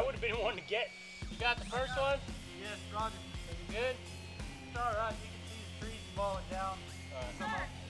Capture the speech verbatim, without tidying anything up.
I would have been one to get. You got the first one? Yes, Roger. Is it good? It's alright, you can see the trees falling down. Alright. Some of